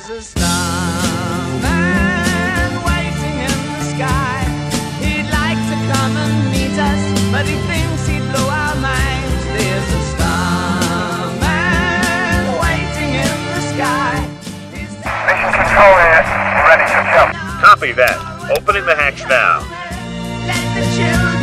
a starman waiting in the sky. He'd like to come and meet us, but he thinks he'd blow our minds. There's a starman waiting in the sky. Mission control here, ready to jump. Copy that. Opening the hatch now. Let the children